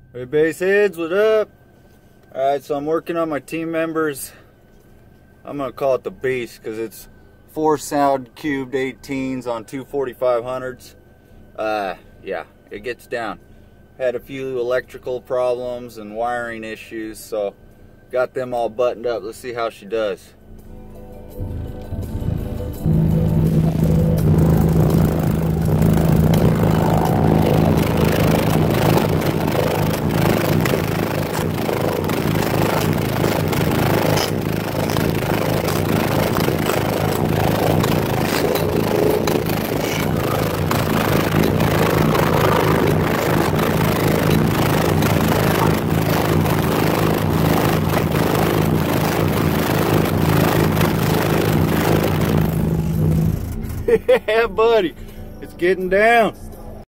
Hey baseheads, what up? Alright, so I'm working on my team members. I'm gonna call it the beast because it's 4 sound cubed 18s on 2 4500s. Yeah, it gets down. Had a few electrical problems and wiring issues, so got them all buttoned up. Let's see how she does. Yeah, buddy, it's getting down.